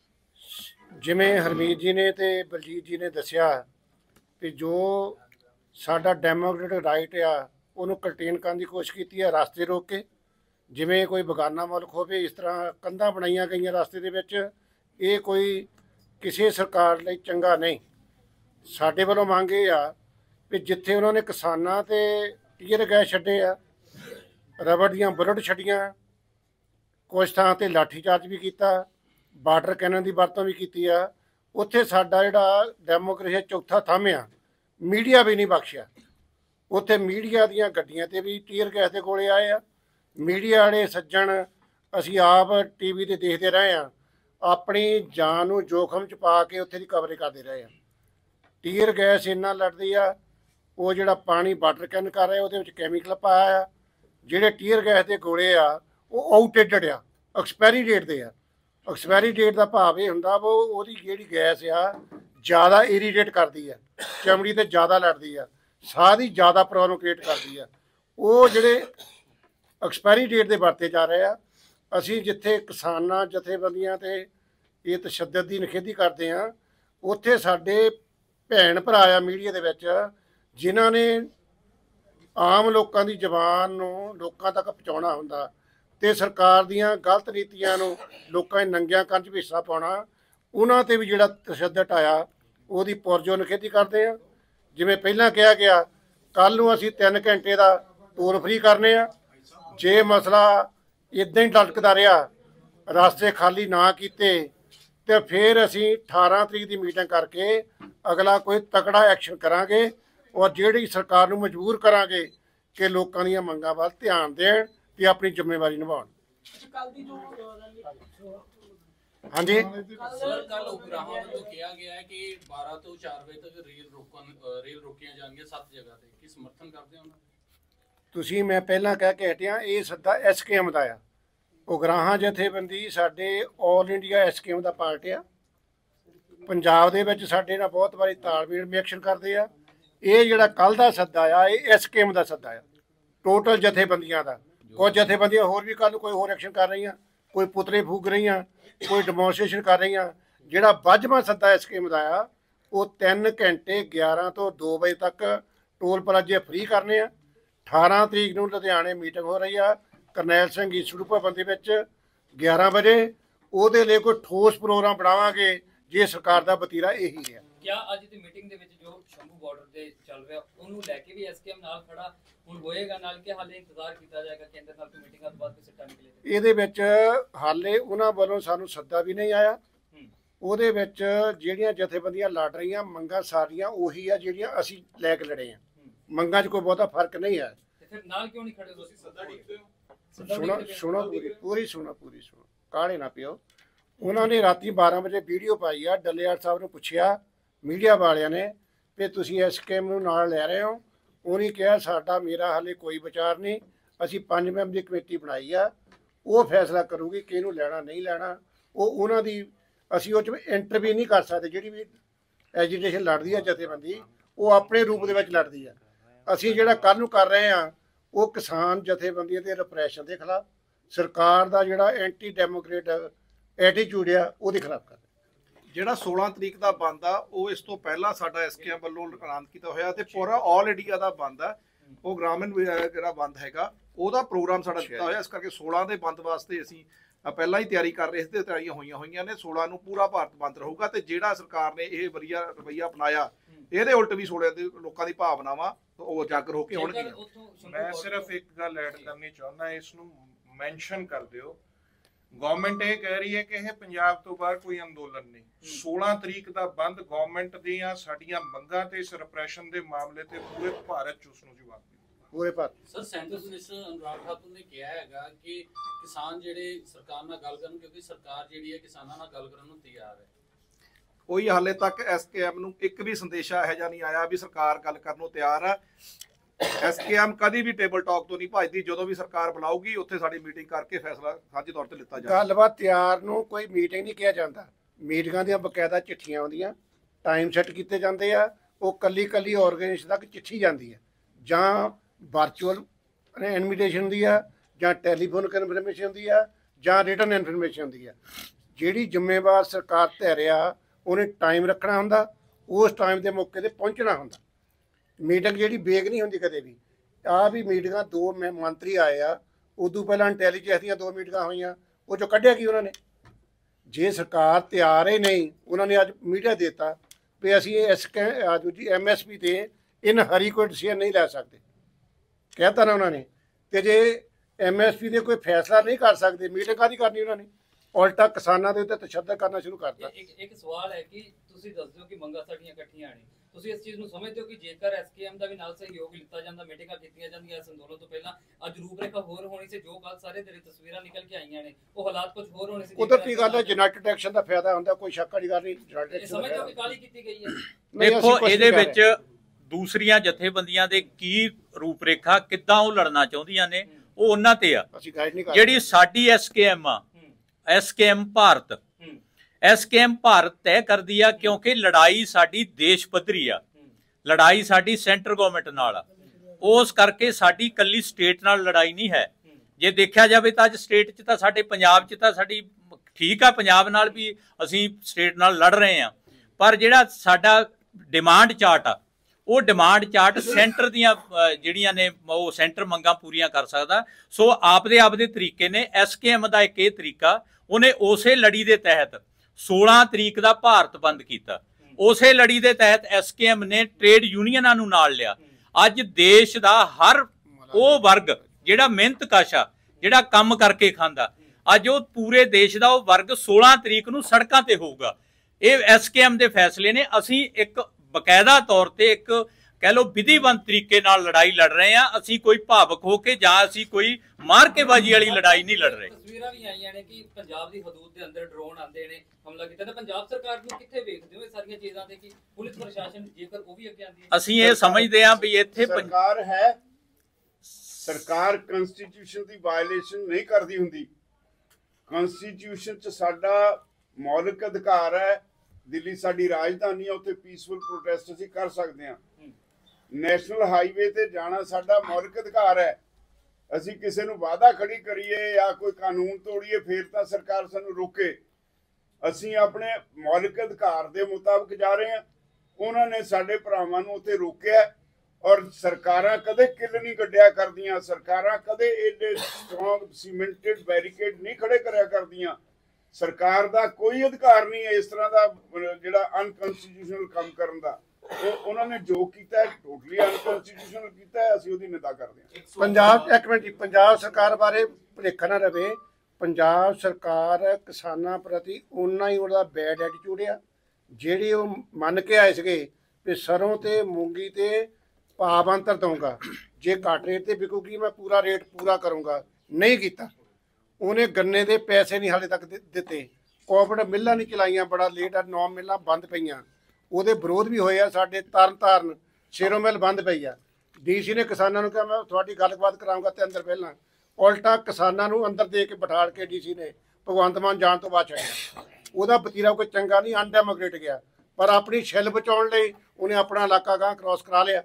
ਜਿਵੇਂ ਹਰਮੀਤ ਜੀ ਨੇ ਤੇ ਬਲਜੀਤ ਜੀ ਨੇ ਦੱਸਿਆ ਕਿ ਜੋ ਸਾਡਾ ਡੈਮੋਕ੍ਰੇਟਿਕ ਰਾਈਟ ਆ ਉਹਨੂੰ ਕੰਟੇਨ ਕਰਨ ਦੀ ਕੋਸ਼ਿਸ਼ ਕੀਤੀ ਹੈ ਰਸਤੇ ਰੋਕ ਕੇ, ਜਿਵੇਂ ਕੋਈ ਬੇਗਾਨਾ ਮੁਲਕ ਹੋਵੇ ਇਸ ਤਰ੍ਹਾਂ ਕੰਧਾਂ ਬਣਾਈਆਂ ਗਈਆਂ ਰਸਤੇ ਦੇ ਵਿੱਚ। ਇਹ ਕੋਈ ਕਿਸੇ ਸਰਕਾਰ ਲਈ ਚੰਗਾ ਨਹੀਂ। ਸਾਡੇ ਵੱਲੋਂ ਮੰਗ ਇਹ ਆ ਵੀ ਜਿੱਥੇ ਉਹਨਾਂ ਨੇ ਕਿਸਾਨਾਂ ਤੇ ਟੀਅਰ ਗੈਸ ਛੱਡੇ ਆ, ਰਬੜ ਦੀਆਂ ਬੁਲਟ ਛੱਡੀਆਂ, ਕੁਛ ਥਾਂ ਤੇ ਲਾਠੀ ਚਾਰਜ ਵੀ ਕੀਤਾ, ਵਾਟਰ ਕੈਨਨ ਦੀ ਵਰਤੋਂ ਵੀ ਕੀਤੀ ਆ, ਉੱਥੇ ਸਾਡਾ ਜਿਹੜਾ ਡੈਮੋਕ੍ਰੇਸੀ ਚੌਥਾ ਥੰਮ ਆ, ਮੀਡੀਆ ਵੀ ਨਹੀਂ ਬਖਸ਼ਿਆ। ਉੱਥੇ ਮੀਡੀਆ ਦੀਆਂ ਗੱਡੀਆਂ ਤੇ ਵੀ ਟੀਅਰ ਗੈਸ ਦੇ ਗੋਲੇ ਆਏ ਆ। ਮੀਡੀਆ ਵਾਲੇ ਸੱਜਣ ਅਸੀਂ ਆਪ ਟੀ ਵੀ 'ਤੇ ਦੇਖਦੇ ਰਹੇ ਹਾਂ, ਆਪਣੀ ਜਾਨ ਨੂੰ ਜੋਖਮ 'ਚ ਪਾ ਕੇ ਉੱਥੇ ਦੀ ਕਵਰੇਜ ਕਰਦੇ ਰਹੇ ਆ। ਟੀਅਰ ਗੈਸ ਇੰਨਾ ਲੜਦੀ ਆ, ਉਹ ਜਿਹੜਾ ਪਾਣੀ ਵਾਟਰ ਕੈਨ ਕਰ ਰਿਹਾ ਉਹਦੇ ਵਿੱਚ ਕੈਮੀਕਲ ਪਾਇਆ ਆ। ਜਿਹੜੇ ਟੀਅਰ ਗੈਸ ਦੇ ਗੋਲੇ ਆ ਉਹ ਆਊਟਡੇਟਡ ਆ, ਐਕਸਪਾਇਰੀ ਡੇਟ ਦੇ ਆ। ਐਕਸਪਾਇਰੀ ਡੇਟ ਦਾ ਭਾਵ ਇਹ ਹੁੰਦਾ ਉਹ ਉਹਦੀ ਜਿਹੜੀ ਗੈਸ ਆ ਜ਼ਿਆਦਾ ਇਰੀਟੇਟ ਕਰਦੀ ਆ, ਚਮੜੀ 'ਤੇ ਜ਼ਿਆਦਾ ਲੜਦੀ ਆ, ਸਾਹ ਦੀ ਜ਼ਿਆਦਾ ਪ੍ਰੋਬਲਮ ਕ੍ਰੀਏਟ ਕਰਦੀ ਆ। ਉਹ ਜਿਹੜੇ ਐਕਸਪਾਇਰੀ ਡੇਟ ਦੇ ਵਰਤੇ ਜਾ ਰਹੇ ਆ, ਅਸੀਂ ਜਿੱਥੇ ਕਿਸਾਨਾਂ ਜਥੇਬੰਦੀਆਂ ਤੇ ਇਹ ਤਸ਼ੱਦਦ ਦੀ ਨਿਖੇਧੀ ਕਰਦੇ ਹਾਂ, ਉੱਥੇ ਸਾਡੇ ਭੈਣ ਭਰਾ ਆ ਮੀਡੀਆ ਦੇ ਵਿੱਚ ਜਿਨ੍ਹਾਂ ਨੇ ਆਮ ਲੋਕਾਂ ਦੀ ਜ਼ਬਾਨ ਨੂੰ ਲੋਕਾਂ ਤੱਕ ਪਹੁੰਚਾਉਣਾ ਹੁੰਦਾ ਤੇ ਸਰਕਾਰ ਦੀਆਂ ਗਲਤ ਨੀਤੀਆਂ ਨੂੰ ਲੋਕਾਂ ਦੇ ਨੰਗਿਆਂ ਕੰਨ 'ਚ ਵੀ ਹਿੱਸਾ ਪਾਉਣਾ, ਉਹਨਾਂ ਤੇ ਵੀ ਜਿਹੜਾ ਤਸ਼ੱਦਦ ਆਇਆ ਉਹਦੀ ਪੁਰਜੋਂ ਨਿਖੇਧੀ ਕਰਦੇ ਆ। ਜਿਵੇਂ ਪਹਿਲਾਂ ਕਿਹਾ ਗਿਆ, ਕੱਲ ਨੂੰ ਅਸੀਂ ਤਿੰਨ ਘੰਟੇ ਦਾ ਟੋਲ ਫ੍ਰੀ ਕਰਨੇ ਆ। ਜੇ ਮਸਲਾ ਇਦਾਂ ਹੀ ਲਟਕਦਾ ਰਿਹਾ, ਰਸਤੇ ਖਾਲੀ ਨਾ ਕੀਤੇ, ਤੇ ਫਿਰ ਅਸੀਂ ਅਠਾਰਾਂ ਤਰੀਕ ਦੀ ਮੀਟਿੰਗ ਕਰਕੇ ਅਗਲਾ ਕੋਈ ਤਕੜਾ ਐਕਸ਼ਨ ਕਰਾਂਗੇ ਔਰ ਜਿਹੜੀ ਸਰਕਾਰ ਨੂੰ ਮਜਬੂਰ ਕਰਾਂਗੇ ਕਿ ਲੋਕਾਂ ਦੀਆਂ ਮੰਗਾਂ ਵੱਲ ਧਿਆਨ ਦੇਣ ਤੇ ਆਪਣੀ ਜ਼ਿੰਮੇਵਾਰੀ ਨਿਭਾਉਣ। ਹਾਂਜੀ ਸਰ, ਕੱਲ ਉਪਰਾਹਾਂ ਵੱਲੋਂ ਕਿਹਾ ਗਿਆ ਹੈ ਕਿ ਬਾਰਾਂ ਤੋਂ ਚਾਰ ਵਜੇ ਤੱਕ ਰੇਲ ਰੋਕਣ ਰੇਲ ਰੋਕੀਆਂ ਜਾਣਗੀਆਂ ਸੱਤ ਜਗ੍ਹਾ ਤੇ। ਕੀ ਸਮਰਥਨ ਕਰਦੇ ਹੋ ਉਹਨਾਂ? ਤੁਸੀਂ ਮੈਂ ਪਹਿਲਾਂ ਕਹਿ ਕੇ ਹਟਿਆ, ਇਹ ਸੱਦਾ ਐਸ ਕੇ ਐਮ ਦਾ ਆ। ਉਗਰਾਹਾਂ ਜਥੇਬੰਦੀ ਸਾਡੇ all India S K M ਦਾ ਪਾਰਟ ਆ। ਪੰਜਾਬ ਦੇ ਵਿੱਚ ਸਾਡੇ ਨਾਲ ਬਹੁਤ ਵਾਰੀ ਤਾਲਮੇਲ ਮੇਕਸ਼ਨ ਕਰਦੇ ਆ। ਇਹ ਜਿਹੜਾ ਕੱਲ ਦਾ ਸੱਦਾ ਆ, ਇਹ ਐਸ ਕੇ ਐਮ ਦਾ ਸੱਦਾ ਆ, ਟੋਟਲ ਜਥੇਬੰਦੀਆਂ ਦਾ। ਕੁਝ ਜਥੇਬੰਦੀਆਂ ਹੋਰ ਵੀ ਕੱਲ ਨੂੰ ਕੋਈ ਹੋਰ ਐਕਸ਼ਨ ਕਰ ਰਹੀਆਂ, ਕੋਈ ਪੁਤਲੇ ਫੂਕ ਰਹੀਆਂ, ਕੋਈ ਡੈਮੋਨਸਟ੍ਰੇਸ਼ਨ ਕਰ ਰਹੀਆਂ। ਜਿਹੜਾ ਵੱਜਵਾਂ ਸੱਦਾ ਐਸ ਕੇ ਐਮ ਦਾ ਆ, ਉਹ ਤਿੰਨ ਘੰਟੇ ਗਿਆਰਾਂ ਤੋਂ ਦੋ ਵਜੇ ਤੱਕ ਟੋਲ ਪਲਾਜ਼ੇ ਫ੍ਰੀ ਕਰਨੇ ਆ। ਅਠਾਰਾਂ ਤਰੀਕ ਨੂੰ ਲੁਧਿਆਣੇ ਮੀਟਿੰਗ ਹੋ ਰਹੀ ਆ ਕਰਨੈਲ ਸਿੰਘ ਇੰਸਟੀਚਿਊਟ ਭਵਨ ਦੇ ਵਿੱਚ ਗਿਆਰਾਂ ਵਜੇ। ਉਹਦੇ ਲਈ ਕੋਈ ਠੋਸ ਪ੍ਰੋਗਰਾਮ ਬਣਾਵਾਂਗੇ ਜੇ ਸਰਕਾਰ ਦਾ ਵਤੀਰਾ ਇਹੀ ਹੈ। ਕਿਆ ਅੱਜ ਦੀ ਮੀਟਿੰਗ ਦੇ ਵਿੱਚ ਜੋ ਸ਼ੰਭੂ ਬਾਰਡਰ ਤੇ ਚੱਲ ਰਿਹਾ ਉਹਨੂੰ ਲੈ ਕੇ ਵੀ ਐਸਕੇਐਮ ਨਾਲ ਖੜਾ ਹੁਣ ਹੋਏਗਾ, ਨਾਲ ਕਿ ਹਾਲੇ ਇੰਤਜ਼ਾਰ ਕੀਤਾ ਜਾਏਗਾ ਕੇਂਦਰ ਨਾਲ ਕੋਈ ਮੀਟਿੰਗਾਂ ਤੋਂ ਬਾਅਦ ਕੋਈ ਸਿੱਟਾ ਨਿਕਲੇ? ਇਹਦੇ ਵਿੱਚ ਹਾਲੇ ਉਹਨਾਂ ਵੱਲੋਂ ਸਾਨੂੰ ਸੱਦਾ ਵੀ ਨਹੀਂ ਆਇਆ। ਉਹਦੇ ਵਿੱਚ ਜਿਹੜੀਆਂ ਜਥੇਬੰਦੀਆਂ ਲੜ ਰਹੀਆਂ ਮੰਗਾਂ ਸਾਰੀਆਂ ਉਹੀ ਆ ਜਿਹੜੀਆਂ ਅਸੀਂ ਲੈ ਕੇ ਲੜੇ ਆ। ਮੰਗਾਂ 'ਚ ਕੋਈ ਬਹੁਤਾ ਫਰਕ ਨਹੀਂ ਹੈ। ਤੇ ਫਿਰ ਨਾਲ ਕਿਉਂ ਨਹੀਂ ਖੜੇ ਤੁਸੀਂ? ਸੱਦਾ ਡਿੱਗਦੇ ਹੋ? ਸੁਣੋ ਸੁਣੋ ਪੂਰੀ ਪੂਰੀ ਸੁਣੋ ਪੂਰੀ ਸੁਣੋ ਕਾਹਲੇ ਨਾ ਪਿਓ। ਉਹਨਾਂ ਨੇ ਰਾਤੀ ਬਾਰਾਂ ਵਜੇ ਵੀਡੀਓ ਪਾਈ ਆ। ਡੱਲੇਵਾਲ ਸਾਹਿਬ ਨੂੰ ਪੁੱਛਿਆ ਮੀਡੀਆ ਵਾਲਿਆਂ ਨੇ ਵੀ ਤੁਸੀਂ ਐਸਕੇਐਮ ਨੂੰ ਨਾਲ ਲੈ ਰਹੇ ਹੋ? ਉਹਨੇ ਕਿਹਾ ਸਾਡਾ ਮੇਰਾ ਹਾਲੇ ਕੋਈ ਵਿਚਾਰ ਨਹੀਂ, ਅਸੀਂ ਪੰਜ ਮੈਂਬਰੀ ਕਮੇਟੀ ਬਣਾਈ ਆ, ਉਹ ਫੈਸਲਾ ਕਰੂਗੀ ਕਿ ਇਹਨੂੰ ਲੈਣਾ ਨਹੀਂ ਲੈਣਾ। ਉਹ ਉਹਨਾਂ ਦੀ ਅਸੀਂ ਉਹ 'ਚ ਇੰਟਰਵਿਊ ਨਹੀਂ ਕਰ ਸਕਦੇ। ਜਿਹੜੀ ਵੀ ਐਜੀਟੇਸ਼ਨ ਲੜਦੀ ਆ ਜਥੇਬੰਦੀ, ਉਹ ਆਪਣੇ ਰੂਪ ਦੇ ਵਿੱਚ ਲੜਦੀ ਆ। ਅਸੀਂ ਜਿਹੜਾ ਕੱਲ੍ਹ ਨੂੰ ਕਰ ਰਹੇ ਹਾਂ ਉਹ ਕਿਸਾਨ ਜਥੇਬੰਦੀਆਂ ਦੇ ਰਿਪਰੈਸ਼ਨ ਦੇ ਖਿਲਾਫ, ਸਰਕਾਰ ਦਾ ਜਿਹੜਾ ਐਂਟੀ ਡੈਮੋਕ੍ਰੇਟ ਐਟੀਟਿਊਡ ਆ ਉਹਦੇ ਖਿਲਾਫ ਕਰ। ਜਿਹੜਾ ਸੋਲਾਂ ਤਰੀਕ ਦਾ ਬੰਦ ਆ ਉਹ ਇਸ ਤੋਂ ਪਹਿਲਾਂ ਸਾਡਾ ਐਸਕੇਐਮ ਵੱਲੋਂ ਐਲਾਨ ਕੀਤਾ ਹੋਇਆ ਤੇ ਪੂਰਾ ਆਲ ਇੰਡੀਆ ਦਾ ਬੰਦ ਆ। ਉਹ ਗ੍ਰਾਮੀਣ ਜਿਹੜਾ ਬੰਦ ਹੈਗਾ ਉਹਦਾ ਪ੍ਰੋਗਰਾਮ ਸਾਡਾ ਦਿੱਤਾ ਹੋਇਆ। ਇਸ ਕਰਕੇ ਸੋਲਾਂ ਦੇ ਬੰਦ ਵਾਸਤੇ ਅਸੀਂ ਪਹਿਲਾਂ ਹੀ ਤਿਆਰੀ ਕਰ ਰਹੇ ਸੀ ਤੇ ਤਿਆਰੀਆਂ ਹੋਈਆਂ ਹੋਈਆਂ ਨੇ। ਸੋਲਾਂ ਨੂੰ ਪੂਰਾ ਭਾਰਤ ਬੰਦ ਰਹੂਗਾ ਤੇ ਜਿਹੜਾ ਸਰਕਾਰ ਨੇ ਇਹ ਵਧੀਆ ਰਵੱਈਆ ਅਪਣਾਇਆ ਇਹਦੇ ਉਲਟ ਵੀ ਸੋਲਾਂ ਦੇ ਲੋਕਾਂ ਦੀ ਭਾਵਨਾਵਾਂ ਉਹ ਉਜਾਗਰ ਹੋ ਕੇ ਹੋਣਗੀਆਂ। ਮੈਂ ਸਿਰਫ ਇੱਕ ਗੱਲ ਐਡ ਕਰਨੀ ਚਾਹੁੰਦਾ, ਇਸ ਨੂੰ ਮੈਂਸ਼ਨ ਕਰ ਦਿਓ। ਗਵਰਨਮੈਂਟ ਇਹ ਕਹਿ ਰਹੀ ਹੈ ਕਿ ਇਹ ਪੰਜਾਬ ਤੋਂ ਬਾਹਰ ਕੋਈ ਅੰਦੋਲਨ ਨਹੀਂ। ਸੋਲਾਂ ਤਰੀਕ ਦਾ ਬੰਦ ਗਵਰਨਮੈਂਟ ਦੀਆਂ ਸਾਡੀਆਂ ਮੰਗਾਂ ਤੇ ਇਸ ਰਿਪਰੈਸ਼ਨ ਦੇ ਮਾਮਲੇ ਤੇ ਪੂਰੇ ਭਾਰਤ 'ਚ ਉਸ ਨੂੰ ਜਵਾਬ ਦੇਣਾ। ਪੂਰੇ Bharat sir, centre minister Anurag Thakur ਨੇ ਕਿਹਾ ਹੈਗਾ ਕਿ ਕਿਸਾਨ ਜਿਹੜੇ ਸਰਕਾਰ ਨਾਲ ਗੱਲ ਕਰਨ, ਕਿਉਂਕਿ ਸਰਕਾਰ ਜਿਹੜੀ ਹੈ ਕਿਸਾਨਾਂ ਨਾਲ ਗੱਲ ਕਰਨ ਨੂੰ ਤਿਆਰ ਹੈ। ਕੋਈ ਹਾਲੇ ਤੱਕ ਐਸਕੇਐਮ ਨੂੰ ਇੱਕ ਵੀ ਸੰਦੇਸ਼ਾ ਇਹੋ ਜਿਹਾ ਨਹੀਂ ਆਇਆ ਵੀ ਸਰਕਾਰ ਗੱਲ ਕਰਨ ਨੂੰ ਤਿਆਰ ਹੈ। ਐਸਕੇਐਮ ਕਦੀ ਵੀ ਟੇਬਲ ਟਾਕ ਤੋਂ ਨਹੀਂ ਭੱਜਦੀ। ਜਦੋਂ ਵੀ ਸਰਕਾਰ ਬੁਲਾਊਗੀ ਉੱਥੇ ਸਾਡੀ ਮੀਟਿੰਗ ਕਰਕੇ ਫੈਸਲਾ ਸਾਂਝੇ ਤੌਰ ਤੇ ਲਿੱਤਾ ਜਾਏਗਾ। ਗੱਲਬਾਤ ਤਿਆਰ ਨੂੰ ਕੋਈ ਮੀਟਿੰਗ ਨਹੀਂ ਕਿਹਾ ਜਾਂਦਾ। ਮੀਟਿੰਗਾਂ ਦੀਆਂ ਬਕਾਇਦਾ ਚਿੱਠੀਆਂ ਆਉਂਦੀਆਂ, ਟਾਈਮ ਸੈੱਟ ਕੀਤੇ ਜਾਂਦੇ ਆ। ਉਹ ਕੱਲੀ ਕੱਲੀ ਆਰਗੇਨਾਈਜੇਸ਼ਨ ਤੱਕ ਚਿੱਠੀ ਜਾਂਦੀ ਹੈ, ਜਾਂ ਵਰਚੁਅਲ ਇਨਵੀਟੇਸ਼ਨ ਹੁੰਦੀ ਆ, ਜਾਂ ਟੈਲੀਫੋਨ ਕਨਫਰਮੇਸ਼ਨ ਹੁੰਦੀ ਆ, ਜਾਂ ਰਿਟਨ ਇਨਫੋਰਮੇਸ਼ਨ ਹੁੰਦੀ ਆ। ਜਿਹੜੀ ਜ਼ਿੰਮੇਵਾਰ ਸਰਕਾਰ ਧਿਰਿਆ ਉਹਨੇ ਟਾਈਮ ਰੱਖਣਾ ਹੁੰਦਾ, ਉਸ ਟਾਈਮ ਦੇ ਮੌਕੇ ਤੇ ਪਹੁੰਚਣਾ ਹੁੰਦਾ। ਮੀਟਿੰਗ ਜਿਹੜੀ ਬੇਗ ਨਹੀਂ ਹੁੰਦੀ ਕਦੇ ਵੀ। ਆਹ ਵੀ ਮੀਟਿੰਗਾਂ ਦੋ ਮੈਂ ਮੰਤਰੀ ਆਏ ਆ, ਉਦੋਂ ਪਹਿਲਾਂ ਇੰਟੈਲੀਜੈਂਸ ਦੀਆਂ ਦੋ ਮੀਟਿੰਗਾਂ ਹੋਈਆਂ, ਉਹ 'ਚੋਂ ਕੱਢਿਆ ਕੀ ਉਹਨਾਂ ਨੇ? ਜੇ ਸਰਕਾਰ ਤਿਆਰ ਹੀ ਨਹੀਂ, ਉਹਨਾਂ ਨੇ ਅੱਜ ਮੀਡੀਆ ਦੇ ਦਿੱਤਾ ਵੀ ਅਸੀਂ ਇਸ ਦੂਜੀ ਐਮ ਐਸ ਪੀ ਤੇ ਇਨ ਹਰੀ ਕੋਈ ਡਿਸੀਜ਼ਨ ਨਹੀਂ ਲੈ ਸਕਦੇ, ਕਹਿਤਾ ਨਾ ਉਹਨਾਂ ਨੇ। ਤੇ ਜੇ ਐਮ ਐਸ ਪੀ ਦੇ ਕੋਈ ਫੈਸਲਾ ਨਹੀਂ ਕਰ ਸਕਦੇ, ਮੀਟਿੰਗ ਕਾਹਦੀ ਕਰਨੀ ਉਹਨਾਂ ਨੇ? ਉਲਟਾ ਕਿਸਾਨਾਂ ਦੇ ਉੱਤੇ ਤਸ਼ੱਦਦ ਕਰਨਾ ਸ਼ੁਰੂ ਕਰਤਾ। ਇੱਕ ਇੱਕ ਸਵਾਲ ਹੈ ਕਿ ਤੁਸੀਂ ਦੱਸਦੇ ਹੋ ਕਿ ਮੰਗਾਂ ਸਾਡੀਆਂ ਇਕੱਠੀਆਂ ਨੇ, ਤੁਸੀਂ ਇਸ ਚੀਜ਼ ਨੂੰ ਸਮਝਦੇ ਹੋ ਕਿ ਜੇਕਰ ਐਸਕੇਐਮ ਦਾ ਵੀ ਨਾਲ ਸਹਿਯੋਗ ਲਿੱਤਾ ਜਾਂਦਾ, ਮੀਟਿੰਗਾਂ ਕੀਤੀਆਂ ਜਾਂਦੀਆਂ ਇਸ ਅੰਦੋਲਨ ਤੋਂ ਪਹਿਲਾਂ, ਅੱਜ ਰੂਪਰੇਖਾ ਹੋਰ ਹੋਣੀ ਸੀ? ਜੋ ਕੱਲ ਸਾਰੇ ਤੇਰੇ ਤਸਵੀਰਾਂ ਨਿਕਲ ਕੇ ਆਈਆਂ ਨੇ ਉਹ ਹਾਲਾਤ ਕੁਝ ਹੋਰ ਹੋਣੇ ਸੀ। ਕੁਦਰਤੀ ਗੱਲ ਹੈ, ਯੂਨਾਈਟਿਡ ਐਕਸ਼ਨ ਦਾ ਫਾਇਦਾ ਹੁੰਦਾ, ਕੋਈ ਸ਼ੱਕ ਵਾਲੀ ਗੱਲ ਨਹੀਂ। ਯੂਨਾਈਟਿਡ ਐਕਸ਼ਨ ਸਮਝਦੇ ਹੋ ਕਿ ਕਾਹਲੀ ਕੀਤੀ ਗਈ ਹੈ? ਦੇਖੋ ਇਹਦੇ ਵਿੱਚ ਦੂਸਰੀਆਂ ਜਥੇਬੰਦੀਆਂ ਦੇ ਕੀ ਰੂਪਰੇਖਾ ਕਿੱਦਾਂ ਉਹ ਲੜਨਾ ਚਾਹੁੰਦੀਆਂ ਨੇ ਉਹ ਉਹਨਾਂ ਤੇ ਆ। ਅਸੀਂ ਗਾਈਡ ਨਹੀਂ ਕਰ ਜਿਹੜੀ ਸਾਡੀ ਐਸਕੇਐਮ ਆ, ਐਸਕੇਐਮ ਭਾਰਤ, ਐਸਕੇਐਮ ਭਾਰਤ ਤੈਅ ਕਰਦੀ ਆ ਕਿਉਂਕਿ ਲੜਾਈ ਸਾਡੀ ਦੇਸ਼ ਪੱਧਰੀ ਆ, ਲੜਾਈ ਸਾਡੀ ਸੈਂਟਰ ਗਵਰਨਮੈਂਟ ਨਾਲ ਆ। ਉਸ ਕਰਕੇ ਸਾਡੀ ਕੱਲੀ ਸਟੇਟ ਨਾਲ ਲੜਾਈ ਨਹੀਂ ਹੈ। ਜੇ ਦੇਖਿਆ ਜਾਵੇ ਤਾਂ ਅੱਜ ਸਟੇਟ 'ਚ ਤਾਂ ਸਾਡੇ ਪੰਜਾਬ 'ਚ ਤਾਂ ਸਾਡੀ ਠੀਕ ਆ, ਪੰਜਾਬ ਨਾਲ ਵੀ ਅਸੀਂ ਸਟੇਟ ਨਾਲ ਲੜ ਰਹੇ ਆ, ਪਰ ਜਿਹੜਾ ਸਾਡਾ ਡਿਮਾਂਡ ਚਾਰਟ ਆ ਉਹ ਡਿਮਾਂਡ ਚਾਰਟ ਸੈਂਟਰ ਦੀਆਂ ਅ, ਜਿਹੜੀਆਂ ਨੇ ਉਹ ਸੈਂਟਰ ਮੰਗਾਂ ਪੂਰੀਆਂ ਕਰ ਸਕਦਾ। ਸੋ ਆਪਦੇ ਆਪਦੇ ਤਰੀਕੇ ਨੇ। ਐਸ ਕੇ ਐਮ ਦਾ ਇੱਕ ਇਹ ਤਰੀਕਾ, ਉਹਨੇ ਉਸੇ ਲੜੀ ਦੇ ਤਹਿਤ ਸੋਲਾਂ ਤਰੀਕ ਦਾ ਭਾਰਤ ਬੰਦ ਕੀਤਾ। ਉਸੇ ਲੜੀ ਦੇ ਤਹਿਤ ਐਸ ਕੇ ਐਮ ਨੇ ਟ੍ਰੇਡ ਯੂਨੀਅਨਾਂ ਨੂੰ ਨਾਲ ਲਿਆ। ਅੱਜ ਦੇਸ਼ ਦਾ ਹਰ ਉਹ ਵਰਗ ਜਿਹੜਾ ਮਿਹਨਤਕਸ਼ ਆ, ਜਿਹੜਾ ਕੰਮ ਕਰਕੇ ਖਾਂਦਾ, ਅੱਜ ਉਹ ਪੂਰੇ ਦੇਸ਼ ਦਾ ਉਹ ਵਰਗ ਸੋਲਾਂ ਤਰੀਕ ਨੂੰ ਸੜਕਾਂ ਤੇ ਹੋਊਗਾ। ਇਹ ਐਸ ਕੇ ਐਮ ਦੇ ਫੈਸਲੇ ਨੇ। ਅਸੀਂ ਇੱਕ ਬਕਾਇਦਾ ਤੌਰ ਤੇ ਇੱਕ ਕਹਿ ਲਓ ਵਿਧੀਵੰਤ ਤਰੀਕੇ ਨਾਲ ਲੜਾਈ ਲੜ ਰਹੇ ਆ। ਅਸੀਂ ਕੋਈ ਭਾਵਕ ਹੋ ਕੇ ਜਾਂ ਅਸੀਂ ਕੋਈ ਮਾਰਕੇਬਾਜ਼ੀ ਵਾਲੀ ਲੜਾਈ ਨਹੀਂ ਲੜ ਰਹੇ। ਤਸਵੀਰਾਂ ਵੀ ਆਈਆਂ ਨੇ ਕਿ ਪੰਜਾਬ ਦੀ ਹਦੂਦ ਦੇ ਅੰਦਰ ਡਰੋਨ ਆਉਂਦੇ ਨੇ, ਹਮਲਾ ਕੀਤਾ। ਤਾਂ ਪੰਜਾਬ ਸਰਕਾਰ ਨੂੰ ਕਿੱਥੇ ਵੇਖਦੇ ਹੋ ਇਹ ਸਾਰੀਆਂ ਚੀਜ਼ਾਂ ਤੇ ਕਿ ਪੁਲਿਸ ਪ੍ਰਸ਼ਾਸਨ ਜੇਕਰ ਉਹ ਵੀ ਅੱਗੇ ਆਉਂਦੀ ਹੈ? ਅਸੀਂ ਇਹ ਸਮਝਦੇ ਹਾਂ ਵੀ ਇੱਥੇ ਪੰਜ- ਸਰਕਾਰ ਹੈ, ਸਰਕਾਰ ਕਨਸਟੀਟਿਊਸ਼ਨ ਦੀ ਵਾਇਲੇਸ਼ਨ ਨਹੀਂ ਕਰਦੀ ਹੁੰਦੀ। ਕਨਸਟੀਟਿਊਸ਼ਨ 'ਚ ਸਾਡਾ ਮੌਲਿਕ ਅਧਿਕਾਰ ਹੈ। ਦਿੱਲੀ ਸਾਡੀ ਰਾਜਧਾਨੀ ਹੈ, ਉੱਥੇ ਪੀਸਫੁਲ ਪ੍ਰੋਟੈਸਟ ਅਸੀਂ ਕਰ ਸਕਦੇ ਹਾਂ। ਨੈਸ਼ਨਲ ਹਾਈਵੇ ਤੇ ਜਾਣਾ ਸਾਡਾ ਮੌਲਿਕ ਅਧਿਕਾਰ ਹੈ। ਅਸੀਂ ਕਿਸੇ ਨੂੰ ਵਾਅਦਾ ਖੜੀ ਕਰੀਏ ਜਾਂ ਕੋਈ ਕਾਨੂੰਨ ਤੋੜੀਏ ਫਿਰ ਤਾਂ ਸਰਕਾਰ ਸਾਨੂੰ ਰੋਕੇ। ਅਸੀਂ ਆਪਣੇ ਮੌਲਿਕ ਅਧਿਕਾਰ ਦੇ ਮੁਤਾਬਕ ਜਾ ਰਹੇ ਹਾਂ। ਉਹਨਾਂ ਨੇ ਸਾਡੇ ਭਰਾਵਾਂ ਨੂੰ ਉੱਥੇ ਰੋਕਿਆ ਔਰ ਸਰਕਾਰਾਂ ਕਦੇ ਕਿੱਲ ਨਹੀਂ ਗੱਡਿਆ ਕਰਦੀਆਂ। ਸਰਕਾਰਾਂ ਕਦੇ ਏਡੇ ਸਟਰੋਂਗ ਸੀਮੈਂਟਡ ਬੈਰੀਕੇਡ ਨਹੀਂ ਖੜੇ ਕਰਿਆ ਕਰਦੀਆਂ। ਸਰਕਾਰ ਦਾ ਕੋਈ ਅਧਿਕਾਰ ਨਹੀਂ ਹੈ ਇਸ ਤਰ੍ਹਾਂ ਦਾ ਜਿਹੜਾ ਅਨਕਨਸਟੀਟਿਊਸ਼ਨਲ ਕੰਮ ਕਰਨ ਦਾ। ਉਹ ਉਹਨਾਂ ਨੇ ਜੋ ਕੀਤਾ ਹੈ ਟੋਟਲੀ ਅਨਕਨਸਟੀਟਿਊਸ਼ਨਲ ਕੀਤਾ ਹੈ। ਅਸੀਂ ਉਹਦੀ ਨਿੰਦਾ ਕਰਦੇ ਹਾਂ। ਪੰਜਾਬ ਇੱਕ ਮਿੰਟ ਜੀ, ਪੰਜਾਬ ਸਰਕਾਰ ਬਾਰੇ ਭੁਲੇਖਾ ਨਾ ਰਵੇ। ਪੰਜਾਬ ਸਰਕਾਰ ਕਿਸਾਨਾਂ ਪ੍ਰਤੀ ਉਨਾ ਹੀ ਉਹਦਾ ਬੈਡ ਐਟੀਟਿਊਡ ਆ। ਜਿਹੜੀ ਉਹ ਮੰਨ ਕੇ ਆਏ ਸੀਗੇ ਵੀ ਸਰੋਂ ਤੇ ਮੂੰਗੀ ਤੇ ਭਾਵ ਅੰਤਰ ਦਊਂਗਾ, ਜੇ ਘੱਟ ਰੇਟ ਤੇ ਵਿਕੂਗੀ ਮੈਂ ਪੂਰਾ ਰੇਟ ਪੂਰਾ ਕਰੂੰਗਾ, ਨਹੀਂ ਕੀਤਾ। ਉਹਨੇ ਗੰਨੇ ਦੇ ਪੈਸੇ ਨਹੀਂ ਹਾਲੇ ਤੱਕ ਦਿੱਤੇ। ਕੋਆਪਰੇਟਿਵ ਮਿੱਲਾਂ ਨਹੀਂ ਚਲਾਈਆਂ, ਬੜਾ ਲੇਟ ਆ, ਨੌ ਮਿੱਲਾਂ ਬੰਦ ਪਈਆਂ। ਉਹਦੇ ਵਿਰੋਧ ਵੀ ਹੋਏ ਆ। ਸਾਡੇ ਤਰਨ ਤਾਰਨ ਸ਼ੇਰੋ ਮਿੱਲ ਬੰਦ ਪਈ ਆ। ਡੀ ਸੀ ਨੇ ਕਿਸਾਨਾਂ ਨੂੰ ਕਿਹਾ ਮੈਂ ਤੁਹਾਡੀ ਗੱਲਬਾਤ ਕਰਾਉਂਗਾ ਤੇ ਅੰਦਰ ਪਹਿਲਾਂ ਉਲਟਾ ਕਿਸਾਨਾਂ ਨੂੰ ਅੰਦਰ ਦੇ ਕੇ ਬਿਠਾੜ ਕੇ ਡੀ ਸੀ ਨੇ ਭਗਵੰਤ ਮਾਨ ਜਾਣ ਤੋਂ ਬਾਅਦ ਛੱਡਿਆ। ਉਹਦਾ ਵਤੀਰਾ ਕੋਈ ਚੰਗਾ ਨਹੀਂ, ਅਨਡੈਮੋਕ੍ਰੇਟ ਗਿਆ। ਪਰ ਆਪਣੀ ਛਿੱਲ ਬਚਾਉਣ ਲਈ ਉਹਨੇ ਆਪਣਾ ਇਲਾਕਾ ਗਾਂ ਕ੍ਰਾਸ ਕਰਾ ਲਿਆ।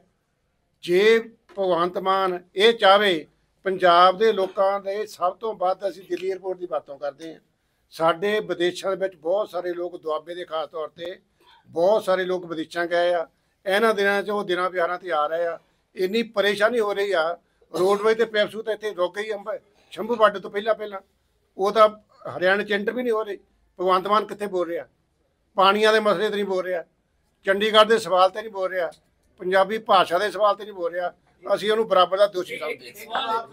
ਜੇ ਭਗਵੰਤ ਮਾਨ ਇਹ ਚਾਹਵੇ, ਪੰਜਾਬ ਦੇ ਲੋਕਾਂ ਦੇ ਸਭ ਤੋਂ ਵੱਧ ਅਸੀਂ ਦਿੱਲੀ ਏਅਰਪੋਰਟ ਦੀ ਵਰਤੋਂ ਕਰਦੇ ਹਾਂ। ਸਾਡੇ ਵਿਦੇਸ਼ਾਂ ਦੇ ਵਿੱਚ ਬਹੁਤ ਸਾਰੇ ਲੋਕ ਦੁਆਬੇ ਦੇ ਖਾਸ ਤੌਰ ਤੇ ਬਹੁਤ ਸਾਰੇ ਲੋਕ ਵਿਦੇਸ਼ਾਂ ਗਏ ਆ। ਇਹਨਾਂ ਦਿਨਾਂ 'ਚ ਉਹ ਦਿਨਾਂ ਵਿਹਾਰਾਂ ਤੇ ਆ ਰਹੇ ਆ। ਇੰਨੀ ਪਰੇਸ਼ਾਨੀ ਹੋ ਰਹੀ ਆ। ਰੋਡਵੇਜ਼ ਤੇ ਪੈਪਸੂ ਤਾਂ ਇੱਥੇ ਰੁਕ ਗਈ ਅੰਬ ਸ਼ੰਭੂ ਬਾਰਡਰ ਤੋਂ ਪਹਿਲਾਂ ਪਹਿਲਾਂ। ਉਹ ਤਾਂ ਹਰਿਆਣਾ 'ਚ ਐਂਟਰ ਵੀ ਨਹੀਂ ਹੋ ਰਹੀ। ਭਗਵੰਤ ਮਾਨ ਕਿੱਥੇ ਬੋਲ ਰਿਹਾ? ਪਾਣੀਆਂ ਦੇ ਮਸਲੇ ਤੇ ਨਹੀਂ ਬੋਲ ਰਿਹਾ, ਚੰਡੀਗੜ੍ਹ ਦੇ ਸਵਾਲ ਤੇ ਨਹੀਂ ਬੋਲ ਰਿਹਾ, ਪੰਜਾਬੀ ਭਾਸ਼ਾ ਦੇ ਸਵਾਲ ਤੇ ਨਹੀਂ ਬੋਲ ਰਿਹਾ। ਅਸੀਂ ਉਹਨੂੰ ਬਰਾਬਰ ਦਾ ਦੋਸ਼ੀ ਸਮਝਦੇ ਹਾਂ।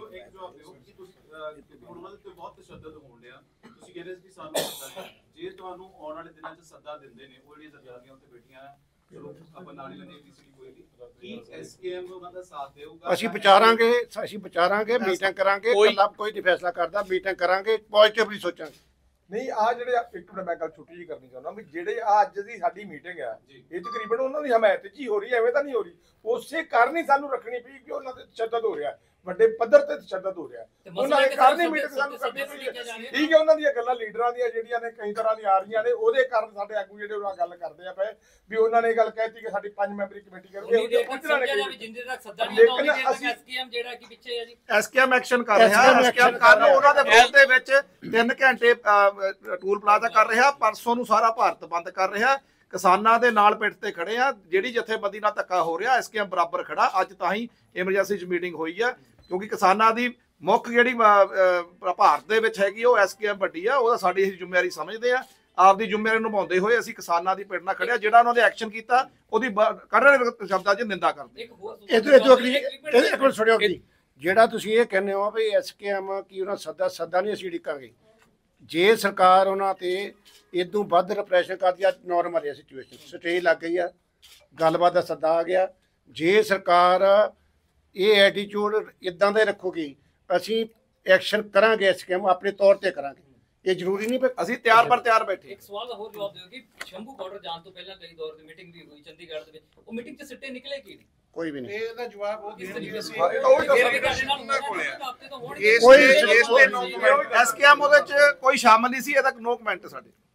ਬਹੁਤ ਤਸ਼ੱਦਦ ਹੋਣ ਡਿਆ। ਤੁਸੀਂ ਕਹਿੰਦੇ ਸੀ ਕਿ ਸਾਨੂੰ ਜੇ ਤੁਹਾਨੂੰ ਆਉਣ ਵਾਲੇ ਦਿਨਾਂ 'ਚ ਸੱਦਾ ਦਿੰਦੇ ਨੇ, ਉਹ ਜਿਹੜੀਆਂ ਸਰਕਾਰੀਆਂ ਉੱਤੇ ਬੈਠੀਆਂ ਚਲੋ ਆਪਾਂ ਨਾਲ ਹੀ ਲੈਂਦੇ ਏਬੀਸੀ ਕੋਈ ਨਹੀਂ, ਕੀ ਐਸ ਕੇ ਐਮ ਉਹਨਾਂ ਦਾ ਸਾਥ ਦੇਊਗਾ? ਅਸੀਂ ਵਿਚਾਰਾਂਗੇ, ਅਸੀਂ ਵਿਚਾਰਾਂਗੇ, ਮੀਟਿੰਗ ਕਰਾਂਗੇ। ਕੱਲਾ ਕੋਈ ਨਹੀਂ ਫੈਸਲਾ ਕਰਦਾ, ਮੀਟਿੰਗ ਕਰਾਂਗੇ, ਪੋਜ਼ਿਟਿਵਲੀ ਸੋਚਾਂਗੇ। ਨਹੀਂ ਆ ਜਿਹੜੇ ਇੱਕ ਮਿੰਟ ਮੈਂ ਗੱਲ ਛੋਟੀ ਜਿਹੀ ਕਰਨੀ ਚਾਹੁੰਦਾ ਵੀ ਜਿਹੜੇ ਆ ਅੱਜ ਦੀ ਸਾਡੀ ਮੀਟਿੰਗ ਆ ਇਹ ਤਕਰੀਬਨ ਉਹਨਾਂ ਦੀ ਹਮਾਇਤ 'ਚ ਹੀ ਹੋ ਰਹੀ, ਐਵੇਂ ਤਾਂ ਨਹੀਂ ਹੋ ਰਹੀ। ਉਸੇ ਕਾਰਨ ਹੀ ਸਾਨੂੰ ਰੱਖਣੀ ਪਈ ਕਿ ਉਹਨਾਂ ਤੇ ਤਸ਼ੱਦਦ ਹੋ ਰਿਹਾ, ਵੱਡੇ ਪੱਧਰ ਤੇ ਤਸ਼ੱਦਦ ਹੋ ਰਿਹਾ। ਉਹਨਾਂ ਦੇ ਕਾਰਨ ਹੀ ਮੀਟਿੰਗ ਸਾਨੂੰ ਕਰਨੀ ਪਈ ਹੈ। ਠੀਕ ਹੈ, ਉਹਨਾਂ ਦੀਆਂ ਗੱਲਾਂ ਲੀਡਰਾਂ ਦੀਆਂ ਜਿਹੜੀਆਂ ਨੇ ਕਈ ਤਰ੍ਹਾਂ ਦੀਆਂ ਆ ਰਹੀਆਂ ਨੇ, ਉਹਦੇ ਕਾਰਨ ਸਾਡੇ ਆਗੂ ਜਿਹੜੇ ਉਹਨਾਂ ਗੱਲ ਕਰਦੇ ਆ ਪਏ ਵੀ ਉਹਨਾਂ ਨੇ ਗੱਲ ਕਹਿਤੀ ਕਿ ਸਾਡੀ ਪੰਜ ਮੈਂਬਰੀ ਕਮੇਟੀ ਕਰੂਗੇ। ਲੇਕਿਨ ਅਸੀਂ ਐਸਕੇਐਮ ਜਿਹੜਾ ਕਿ ਪਿੱਛੇ ਹੈ ਜੀ, ਐਸਕੇਐਮ ਐਕਸ਼ਨ ਕਰ ਰਿਹਾ। ਐਸਕੇਐਮ ਕਰਨ ਉਹਨਾਂ ਦੇ ਵਿਰੋਧ ਦੇ ਵਿੱਚ ਤਿੰਨ ਘੰਟੇ ਟੂਲ ਪਲਾਜ਼ਾ ਕਰ ਰਿਹਾ। ਪਰਸੋਂ ਨੂੰ ਸਾਰਾ ਭਾਰਤ ਬੰਦ ਕਰ ਰਿਹਾ। ਕਿਸਾਨਾਂ ਦੇ ਨਾਲ ਪਿੱਠ ਤੇ ਖੜੇ ਆ। ਜਿਹੜੀ ਜਥੇਬੰਦੀ ਨਾਲ ਧੱਕਾ ਹੋ ਰਿਹਾ, ਐਸਕੇਐਮ ਬਰਾਬਰ ਖੜਾ। ਅੱਜ ਤਾਂ ਹੀ ਐਮਰਜੈਂਸੀ 'ਚ ਮੀਟਿੰਗ ਹੋਈ ਆ ਕਿਉਂਕਿ ਕਿਸਾਨਾਂ ਦੀ ਮੁੱਖ ਜਿਹੜੀ ਭਾਰਤ ਦੇ ਵਿੱਚ ਹੈਗੀ ਉਹ ਐਸਕੇਐਮ ਵੱਡੀ ਆ। ਉਹਦਾ ਸਾਡੀ ਅਸੀਂ ਜ਼ਿੰਮੇਵਾਰੀ ਸਮਝਦੇ ਆ। ਆਪਦੀ ਜ਼ਿੰਮੇਵਾਰੀ ਨਿਭਾਉਂਦੇ ਹੋਏ ਅਸੀਂ ਕਿਸਾਨਾਂ ਦੀ ਪਿੱਠ ਨਾਲ ਖੜਿਆ। ਜਿਹੜਾ ਉਹਨਾਂ ਨੇ ਐਕਸ਼ਨ ਕੀਤਾ ਉਹਦੀ ਕਰੜੇ ਸ਼ਬਦਾਂ 'ਚ ਨਿੰਦਾ ਕਰਦੇ। ਇਹ ਤੋਂ ਅਗਲੀ ਇੱਕ ਮਿੰਟ ਸੁਣਿਓ ਜੀ, ਜਿਹੜਾ ਤੁਸੀਂ ਇਹ ਕਹਿੰਦੇ ਹੋ ਵੀ ਐਸਕੇਐਮ ਕੀ ਉਹਨਾਂ ਸੱਦਾ ਸੱਦਾ ਨਹੀਂ ਅਸੀਂ ਡਿੱਕਾਂਗੇ। ਜੇ ਸਰਕਾਰ ਉਹਨਾਂ ਤੇ ਇਦੋਂ ਵੱਧ ਰਿਪਰੈਸ਼ਨ ਕਰਦੀ ਆ, ਨੋਰਮਲ ਹੈ ਸਿਚੁਏਸ਼ਨ, ਸਟੇ ਲੱਗ ਗਈ ਆ, ਗੱਲਬਾਤ ਦਾ ਸੱਦਾ ਆ ਗਿਆ। ਜੇ ਸਰਕਾਰ ਇਹ ਐਟੀਟਿਊਡ ਇਦਾਂ ਦੇ ਰੱਖੋਗੀ, ਅਸੀਂ ਐਕਸ਼ਨ ਕਰਾਂਗੇ, ਐਸਕੇਐਮ ਆਪਣੇ ਤੌਰ ਤੇ ਕਰਾਂਗੇ। ਇਹ ਜ਼ਰੂਰੀ ਨਹੀਂ ਅਸੀਂ ਤਿਆਰ ਪਰ ਤਿਆਰ ਬੈਠੇ। ਇੱਕ ਸਵਾਲ ਦਾ ਹੋਰ ਜਵਾਬ ਦਿਓ ਕਿ ਸ਼ੰਭੂ ਬਾਰਡਰ ਜਾਣ ਤੋਂ ਪਹਿਲਾਂ ਕਈ ਦੌਰ ਦੀ ਮੀਟਿੰਗ ਵੀ ਹੋਈ ਚੰਡੀਗੜ੍ਹ ਦੇ ਵਿੱਚ, ਉਹ ਮੀਟਿੰਗ 'ਚ ਸਿੱਟੇ ਨਿਕਲੇ ਕੀ ਨਹੀਂ? ਕੋਈ ਵੀ ਨਹੀਂ। ਇਹਦਾ ਜਵਾਬ ਉਹ ਕਿਸ ਤਰੀਕੇ ਅਸੀਂ ਐਸਕੇਐਮ ਉਹਦੇ 'ਚ ਕੋਈ ਸ਼ਾਮਲ ਨਹੀਂ ਸੀ। ਇਹਦਾ ਨੋ ਕਮੈਂਟ ਸਾਡੇ।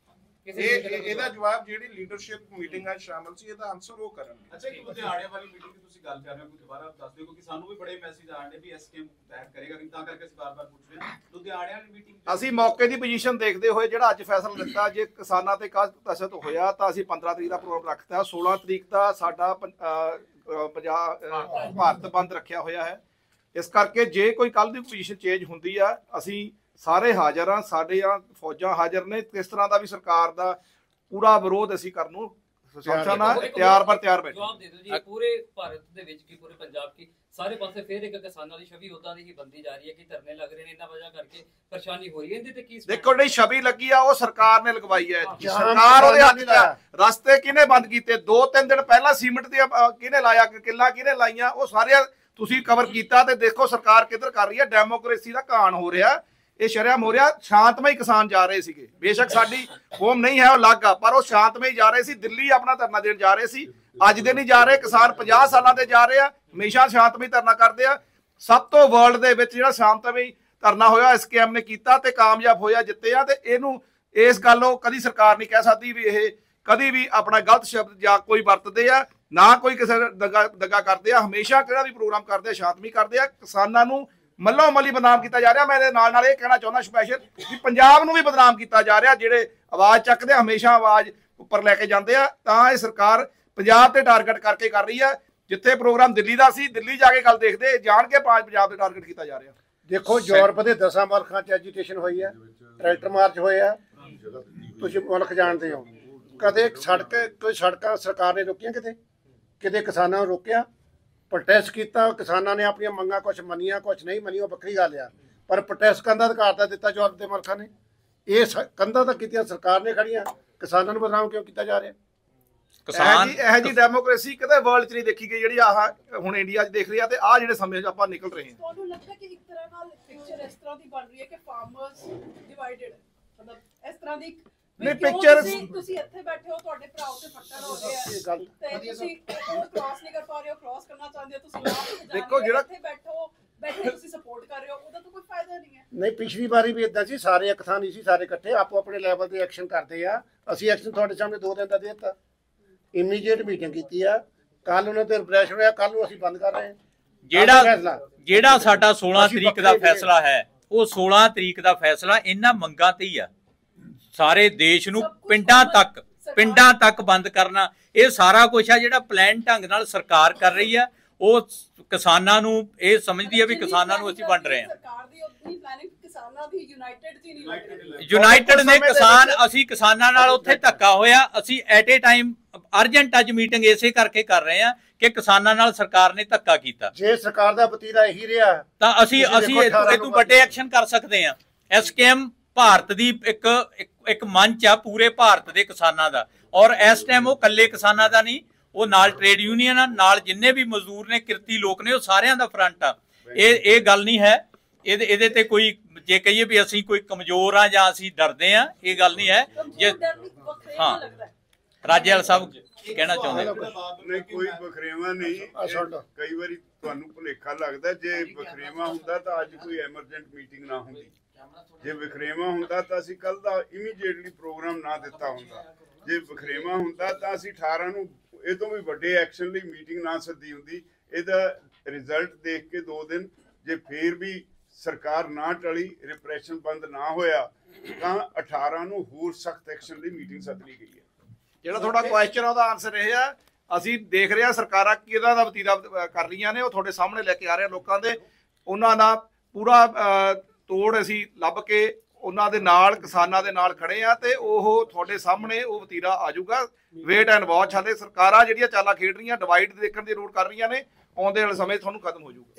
ਕਿਸੇ ਇਹ ਤਰੀਕੇ ਦਾ ਕੋਈ ਇਹਦਾ ਜਵਾਬ। ਜਵਾਬ ਜਿਹੜੀ ਲੀਡਰਸ਼ਿਪ ਮੀਟਿੰਗਾਂ ਸ਼ਾਮਲ ਸੀ ਇਹਦਾ ਆਨਸਰ ਉਹ ਕਰਨਗੇ। ਅੱਛਾ, ਇੱਕ ਲੁਧਿਆਣੇ ਵਾਲੀ ਮੀਟਿੰਗ ਦੀ ਤੁਸੀਂ ਗੱਲ ਕਰ ਰਹੇ ਹੋ, ਕੋਈ ਦੁਬਾਰਾ ਦੱਸ ਦਿਓ ਕਿਉਂਕਿ ਸਾਨੂੰ ਵੀ ਬੜੇ ਮੈਸੇਜ ਆਉਂਦੇ ਵੀ ਐਸਕੇਐਮ ਬੈਕ ਕਰੇਗਾ, ਤਾਂ ਕਰਕੇ ਅਸੀਂ ਬਾਰ-ਬਾਰ ਪੁੱਛ ਰਹੇ ਹਾਂ। ਲੁਧਿਆਣੇ ਵਾਲੀ ਮੀਟਿੰਗ ਅਸੀਂ ਮੌਕੇ ਦੀ ਪੋਜੀਸ਼ਨ ਦੇਖਦੇ ਹੋਏ ਜਿਹੜਾ ਅੱਜ ਫੈਸਲਾ ਦਿੱਤਾ, ਜੇ ਕਿਸਾਨਾਂ ਤੇ ਕਾਹਤ ਤਸ਼ੱਦਦ ਹੋਇਆ ਤਾਂ ਅਸੀਂ ਪੰਦਰਾਂ ਤਰੀਕ ਦਾ ਪ੍ਰੋਗਰਾਮ ਰੱਖਤਾ। ਸੋਲਾਂ ਤਰੀਕ ਦਾ ਸਾਡਾ ਪੰ- ਅਹ, ਅਹ, ਪੰਜਾਬ ਅਹ, ਭਾਰਤ ਬੰਦ ਰੱਖਿਆ ਹੋਇਆ ਹੈ। ਇਸ ਕਰਕੇ ਜੇ ਕੋਈ ਕੱਲ ਦੀ ਪੋਜੀਸ਼ਨ ਚੇਂਜ ਹੁੰਦੀ ਆ, ਅਸੀਂ ਸਾਰੇ ਹਾਜ਼ਰ ਹਾਂ, ਸਾਡੇ ਆ ਫੌਜਾਂ ਹਾਜ਼ਰ ਨੇ। ਕਿਸ ਤਰ੍ਹਾਂ ਦਾ ਵੀ ਸਰਕਾਰ ਦਾ ਪੂਰਾ ਵਿਰੋਧ ਅਸੀਂ ਕਰਨ ਨੂੰ ਸਮਝਣਾ ਤਿਆਰ ਪਰ ਤਿਆਰ ਬੈਠੇ। ਜਵਾਬ ਦੇ ਦਿਓ ਜੀ, ਪੂਰੇ ਭਾਰਤ ਦੇ ਵਿੱਚ ਕੀ ਪੂਰੇ ਪੰਜਾਬ ਕੀ ਸਾਰੇ ਪਾਸੇ ਫਿਰ ਇੱਕ ਕਿਸਾਨਾਂ ਦੀ ਛਵੀ ਉਦਾਂ ਦੀ ਹੀ ਬੰਦੀ ਜਾ ਰਹੀ ਹੈ ਕਿ ਧਰਨੇ ਲੱਗ ਰਹੇ ਨੇ, ਇਹਨਾਂ ਵਜ੍ਹਾ ਕਰਕੇ ਪਰੇਸ਼ਾਨੀ ਹੋ ਰਹੀ ਹੈ। ਇਹਦੇ ਤੇ ਕੀ ਦੇਖੋ ਜਿਹੜੀ ਛਵੀ ਲੱਗੀ ਆ ਉਹ ਸਰਕਾਰ ਨੇ ਲਗਵਾਈ ਹੈ। ਜਾਮ ਸਰਕਾਰ ਉਹਦੇ ਹੱਥ 'ਚ ਕਿਸਾਨਾਂ ਆ। ਰਸਤੇ ਕਿਹਨੇ ਬੰਦ ਕੀਤੇ? ਦੋ ਤਿੰਨ ਦਿਨ ਪਹਿਲਾਂ ਸੀਮਿੰਟ ਦੀਆਂ ਅਹ, ਕਿਹਨੇ ਲਾਇਆ, ਕਿੱਲਾ ਕਿਹਨੇ ਲਾਈਆਂ, ਉਹ ਸਾਰੇ ਤੁਸੀਂ ਕਵਰ ਕੀਤਾ। ਤੇ ਦੇਖੋ ਸਰਕਾਰ ਕਿੱਧਰ ਕਰ ਰਹੀ ਹੈ। ਡੈਮੋਕ੍ਰੇਸੀ ਦਾ ਘਾਣ ਹੋ ਰਿਹਾ, ਇਹ ਸ਼ਰਮ ਹੋ ਰਿਹਾ। ਸ਼ਾਂਤਮਈ ਕਿਸਾਨ ਜਾ ਰਹੇ ਸੀਗੇ, ਬੇਸ਼ੱਕ ਸਾਡੀ ਕੌਮ ਨਹੀਂ ਹੈ ਉਹ ਅਲੱਗ ਆ, ਪਰ ਉਹ ਸ਼ਾਂਤਮਈ ਜਾ ਰਹੇ ਸੀ। ਦਿੱਲੀ ਆਪਣਾ ਧਰਨਾ ਦੇਣ ਜਾ ਰਹੇ ਸੀ, ਅੱਜ ਦੇ ਨਹੀਂ ਜਾ ਰਹੇ। ਕਿਸਾਨ ਪੰਜਾਹ ਸਾਲਾਂ ਦੇ ਜਾ ਰਹੇ ਆ, ਹਮੇਸ਼ਾ ਸ਼ਾਂਤਮਈ ਧਰਨਾ ਕਰਦੇ ਆ। ਸਭ ਤੋਂ ਵਰਲਡ ਦੇ ਵਿੱਚ ਜਿਹੜਾ ਸ਼ਾਂਤਮਈ ਧਰਨਾ ਹੋਇਆ ਐਸਕੇਐਮ ਨੇ ਕੀਤਾ ਤੇ ਕਾਮਯਾਬ ਹੋਇਆ, ਜਿੱਤੇ ਆ। ਤੇ ਇਹਨੂੰ ਇਸ ਗੱਲ ਉਹ ਕਦੀ ਸਰਕਾਰ ਨਹੀਂ ਕਹਿ ਸਕਦੀ ਵੀ ਇਹ ਕਦੀ ਵੀ ਆਪਣਾ ਗਲਤ ਸ਼ਬਦ ਜਾਂ ਕੋਈ ਵਰਤਦੇ ਆ, ਨਾ ਕੋਈ ਕਿਸੇ ਦਾ ਦਗਾ ਦਗਾ ਕਰਦੇ ਆ। ਹਮੇਸ਼ਾ ਕਿਹੜਾ ਵੀ ਪ੍ਰੋਗਰਾਮ ਕਰਦੇ ਆ ਸ਼ਾਂਤਮਈ ਕਰਦੇ ਆ। ਕਿਸਾਨਾਂ ਨੂੰ ਮੱਲੋ ਮੱਲੀ ਬਦਨਾਮ ਕੀਤਾ ਜਾ ਰਿਹਾ। ਮੈਂ ਇਹਦੇ ਨਾਲ ਨਾਲ ਇਹ ਕਹਿਣਾ ਚਾਹੁੰਦਾ ਸਪੈਸ਼ਲ ਵੀ ਪੰਜਾਬ ਨੂੰ ਵੀ ਬਦਨਾਮ ਕੀਤਾ ਜਾ ਰਿਹਾ। ਜਿਹੜੇ ਆਵਾਜ਼ ਚੱਕਦੇ ਆ ਹਮੇਸ਼ਾ ਆਵਾਜ਼ ਉੱਪਰ ਲੈ ਕੇ ਜਾਂਦੇ ਆ, ਤਾਂ ਇਹ ਸਰਕਾਰ ਪੰਜਾਬ ਤੇ ਟਾਰਗੇਟ ਕਰਕੇ ਕਰ ਰਹੀ ਆ। ਜਿੱਥੇ ਪ੍ਰੋਗਰਾਮ ਦਿੱਲੀ ਦਾ ਸੀ, ਦਿੱਲੀ ਜਾ ਕੇ ਗੱਲ ਦੇਖਦੇ, ਜਾਣ ਕੇ ਪੰਜ ਪੰਜਾਬ ਤੇ ਟਾਰਗੇਟ ਕੀਤਾ ਜਾ ਰਿਹਾ। ਦੇਖੋ ਯੂਰਪ ਦੇ ਦਸਾਂ ਮੁਲਕਾਂ 'ਚ ਐਜੀਟੇਸ਼ਨ ਹੋਈ ਹੈ, ਟਰੈਕਟਰ ਮਾਰਚ ਹੋਏ ਆ, ਤੁਸੀਂ ਮੁਲਕ ਜਾਣਦੇ ਹੋ। ਕਦੇ ਸੜਕ ਕੋਈ ਸੜਕਾਂ ਸਰਕਾਰ ਨੇ ਰੋਕੀਆਂ? ਕਿਤੇ ਕਿਤੇ ਕਿਸਾਨਾਂ ਨੂੰ ਰੋਕਿਆ? ਪ੍ਰੋਟੈਸਟ ਕੀਤਾ, ਕਿਸਾਨਾਂ ਨੇ ਆਪਣੀਆਂ ਮੰਗਾਂ ਕੁਝ ਮੰਨੀਆਂ ਕੁਝ ਨਹੀਂ ਮੰਨੀਆਂ, ਉਹ ਵੱਖਰੀ ਗੱਲ ਆ, ਪਰ ਪ੍ਰੋਟੈਸਟ ਕਰਨ ਦਾ ਅਧਿਕਾਰ ਤਾਂ ਦਿੱਤਾ ਯੂਰਪ ਦੇ ਮੁਲਕਾਂ ਨੇ। ਇਹ ਸ- ਕੰਧਾਂ ਤਾਂ ਕੀਤੀਆਂ ਸਰਕਾਰ ਨੇ ਖੜੀਆਂ, ਕਿਸਾਨਾਂ ਨੂੰ ਬਦਨਾਮ ਕਿਉਂ ਕੀਤਾ ਜਾ ਰਿਹਾ? ਕਿਸਾਨ ਇਹ ਜੀ ਡੈਮੋਕ੍ਰੇਸੀ ਕਿਤੇ ਵਰਲਡ 'ਚ ਨਹੀਂ ਦੇਖੀ ਗਈ ਜਿਹੜੀ ਆਹ ਹੁਣ ਇੰਡੀਆ 'ਚ ਦੇਖ ਰਹੀ ਆ। ਤੇ ਆਹ ਜਿਹੜੇ ਸਮੇਂ 'ਚ ਆਪਾਂ ਨਿਕਲ ਰਹੇ ਹਾਂ, ਤੁਹਾਨੂੰ ਲੱਗਦਾ ਕਿ ਇੱਕ ਤਰ੍ਹਾਂ ਨਾਲ ਪਿਕਚਰ ਇਸ ਤਰ੍ਹਾਂ ਦੀ ਬਣ ਰਹੀ ਹੈ ਕਿ ਫਾਰਮਰਸ ਡਿਵਾਈਡਡ, ਮਤਲਬ ਇਸ ਤਰ੍ਹਾਂ ਦੀ ਨਹੀਂ, ਕਿਉਂ picture- ਤੁਸੀਂ ਤੁਸੀਂ ਇੱਥੇ ਬੈਠੇ ਹੋ, ਤੁਹਾਡੇ ਭਰਾ ਉੱਤੇ ਫੱਟੜ ਹੋ ਰਹੇ ਇਹ ਆ ਗੱਲ ਤੇ ਤੁਸੀਂ ਕ੍ਰਾਸ ਨਹੀਂ ਕਰ ਪਾ ਰਹੇ ਹੋ, ਕ੍ਰਾਸ ਕਰਨਾ ਚਾਹੁੰਦੇ ਹੋ, ਤੁਸੀਂ ਨਾਲ ਦੇਖੋ ਜਿਹੜਾ- ਇੱਥੇ ਬੈਠੋ ਬੈਠੇ ਤੁਸੀਂ ਸਪੋਰਟ ਕਰ ਰਹੇ ਹੋ, ਉਹਦਾ ਤਾਂ ਕੋਈ ਫਾਇਦਾ ਨਹੀਂ ਹੈ। ਨਹੀਂ, ਪਿਛਲੀ ਵਾਰੀ ਵੀ ਇਦਾਂ ਸੀ, ਸਾਰੇ ਇੱਕ ਥਾਂ ਨਹੀਂ ਸੀ, ਸਾਰੇ ਇਕੱਠੇ ਆਪੋ ਆਪਣੇ ਲੈਵਲ ਤੇ ਐਕਸ਼ਨ ਕਰਦੇ ਆ। ਅਸੀਂ ਐਕਸ਼ਨ ਤੁਹਾਡੇ ਸਾਹਮਣੇ ਦੋ ਦਿਨ ਦਾ ਦੇ ਦਿੱਤਾ, ਇਮੀਡੀਏਟ ਮੀਟਿੰਗ ਕੀਤੀ ਆ। ਕੱਲ ਉਹਨਾਂ ਤੇ ਰਿਪਰੈਸ਼ਨ ਹੋਇਆ, ਕੱਲ ਨੂੰ ਅਸੀਂ ਬੰਦ ਕਰ ਰਹੇ ਹਾਂ। ਜਿਹੜਾ ਫੈਸਲਾ ਜਿਹੜਾ ਸਾਡਾ ਸੋਲਾਂ ਅਸੀਂ ਤਰੀਕ ਦਾ ਵੱਖਰੇ ਫੈਸਲਾ ਹੈ, ਉਹ ਸੋਲਾਂ ਤਰੀਕ ਦਾ ਫੈਸਲਾ ਇਹਨਾਂ ਮੰਗਾਂ ਤੇ ਹੀ ਆ। ਸਾਰੇ ਦੇਸ਼ ਨੂੰ ਪਿੰਡਾਂ ਤੱਕ ਪਿੰਡਾਂ ਤੱਕ ਬੰਦ ਕਰਨਾ, ਇਹ ਸਾਰਾ ਕੁਝ ਆ ਜਿਹੜਾ ਪਲਾਨ ਢੰਗ ਨਾਲ ਸਰਕਾਰ ਕਰ ਰਹੀ ਆ। ਉਹ ਕਿਸਾਨਾਂ ਨੂੰ ਇਹ ਸਮਝਦੀ ਆ ਵੀ ਕਿਸਾਨਾਂ ਨੂੰ ਅਸੀਂ ਵੰਡ ਰਹੇ ਹਾਂ। ਸਰਕਾਰ ਦੀ ਆਪਣੀ ਪਲੈਨਿੰਗ ਕਿਸਾਨਾਂ ਦੀ ਯੂਨਾਈਟਿਡ ਦੀ ਨਹੀਂ ਲੱਗ ਰਹੀ। ਯੂਨਾਈਟਿਡ ਨੇ ਕਿਸਾਨ, ਅਸੀਂ ਕਿਸਾਨਾਂ ਨਾਲ ਉੱਥੇ ਧੱਕਾ ਹੋਇਆ। ਅਸੀਂ ਐਟ ਏ ਟਾਈਮ ਅਰਜੈਂਟ ਅੱਜ ਮੀਟਿੰਗ ਇਸੇ ਕਰਕੇ ਕਰ ਰਹੇ ਹਾਂ ਕਿ ਕਿਸਾਨਾਂ ਨਾਲ ਸਰਕਾਰ ਨੇ ਧੱਕਾ ਕੀਤਾ। ਜੇ ਸਰਕਾਰ ਦਾ ਵਤੀਰਾ ਇਹੀ ਰਿਹਾ ਤਾਂ ਅਸੀਂ ਤੁਸੀਂ ਅਸੀਂ ਦੇਖੋ ਇਹ ਤੋਂ- ਇਹ ਤੋਂ ਵੱਡੇ ਐਕਸ਼ਨ ਕਰ ਸਕਦੇ ਹਾਂ। ਐਸਕੇਐਮ ਭਾਰਤ ਦੀ ਇੱਕ ਇੱਕ- ਇੱਕ ਮੰਚ ਆ ਪੂਰੇ ਭਾਰਤ ਦੇ ਕਿਸਾਨਾਂ ਦਾ, ਔਰ ਇਸ ਟਾਈਮ ਉਹ ਇਕੱਲੇ ਕਿਸਾਨਾਂ ਦਾ ਨਹੀਂ, ਉਹ ਨਾਲ ਟ੍ਰੇਡ ਯੂਨੀਅਨ ਆ, ਨਾਲ ਜਿੰਨੇ ਵੀ ਮਜ਼ਦੂਰ ਨੇ, ਕਿਰਤੀ ਲੋਕ ਨੇ, ਉਹ ਸਾਰਿਆਂ ਦਾ ਫਰੰਟ ਆ। ਇਹ ਇਹ ਗੱਲ ਨਹੀਂ ਹੈ, ਇਹਦੇ ਇਹਦੇ ਤੇ ਕੋਈ ਜੇ ਕਹੀਏ ਵੀ ਅਸੀਂ ਕੋਈ ਕਮਜ਼ੋਰ ਆ ਜਾਂ ਅਸੀਂ ਡਰਦੇ ਆ, ਇਹ ਗੱਲ ਨਹੀਂ ਹੈ। ਜੇ ਹਾਂ, ਰਾਜੇਵਾਲ ਸਾਹਿਬ ਕਹਿਣਾ ਚਾਹੁੰਦੇ ਨਹੀਂ, ਕੋਈ ਬਖਰੇਵਾ ਨਹੀਂ। ਆ ਸੁਣ ਲਓ। ਕਈ ਵਾਰੀ ਤੁਹਾਨੂੰ ਭੁਲੇਖਾ ਲੱਗਦਾ, ਜੇ ਬਖਰੇਵਾ ਹੁੰਦਾ ਤਾਂ ਅੱਜ ਕੋਈ ਐਮਰਜੈਂਟ ਮੀਟਿੰਗ ਨਾ ਹੁੰਦੀ। ਜੇ ਬਖਰੇਵਾ ਹੁੰਦਾ ਤਾਂ ਅਸੀਂ ਕੱਲ ਦਾ ਇਮੀਡੀਏਟਲੀ ਪ੍ਰੋਗਰਾਮ ਨਾ ਦਿੱਤਾ ਹੁੰਦਾ। ਜੇ ਬਖਰੇਵਾ ਹੁੰਦਾ ਤਾਂ ਅਸੀਂ ਅਠਾਰਾਂ ਨੂੰ ਇਹ ਤੋਂ ਵੀ ਵੱਡੇ ਐਕਸ਼ਨ ਲਈ ਮੀਟਿੰਗ ਨਾ ਸੱਦੀ ਹੁੰਦੀ। ਇਹਦਾ ਰਿਜ਼ਲਟ ਦੇਖ ਕੇ ਦੋ ਦਿਨ ਜੇ ਫੇਰ ਵੀ ਸਰਕਾਰ ਨਾ ਟਲੀ, ਰਿਪਰੈਸ਼ਨ ਬੰਦ ਨਾ ਹੋਇਆ, ਤਾਂ ਅਠਾਰਾਂ ਨੂੰ ਹੋਰ ਸਖਤ ਐਕਸ਼ਨ ਲਈ ਮੀਟਿੰਗ ਸੱਦ ਲਈ ਗਈ ਹੈ। ਜਿਹੜਾ ਤੁਹਾਡਾ ਕੁਐਸਚਨ ਆ ਉਹਦਾ ਆਨਸਰ ਇਹ ਆ, ਅਸੀਂ ਦੇਖ ਰਹੇ ਹਾਂ ਸਰਕਾਰਾਂ ਕਿਹਦਾ ਦਾ ਵਤੀਰਾ ਅਹ, ਕਰ ਰਹੀਆਂ ਨੇ। ਉਹ ਤੁਹਾਡੇ ਸਾਹਮਣੇ ਲੈ ਕੇ ਆ ਰਹੇ ਆ ਲੋਕਾਂ ਦੇ, ਉਹਨਾਂ ਦਾ ਪੂਰਾ ਅਹ, ਤੋੜ ਅਸੀਂ ਲੱਭ ਕੇ ਉਹਨਾਂ ਦੇ ਨਾਲ, ਕਿਸਾਨਾਂ ਦੇ ਨਾਲ ਖੜੇ ਆ। ਤੇ ਉਹ ਤੁਹਾਡੇ ਸਾਹਮਣੇ ਉਹ ਵਤੀਰਾ ਆ ਜਾਊਗਾ। Wait and watch. ਹਾਲੇ ਸਰਕਾਰਾਂ ਜਿਹੜੀਆਂ ਚਾਲਾਂ ਖੇਡ ਰਹੀਆਂ, ਡਿਵਾਈਡ ਦੇਖਣ ਦੀ ਲੋੜ ਕਰ ਰਹੀਆਂ ਨੇ, ਆਉਂਦੇ ਵਾਲੇ ਸਮੇਂ ਤੁਹਾਨੂੰ ਖਤਮ ਹੋ ਜਾਊਗਾ।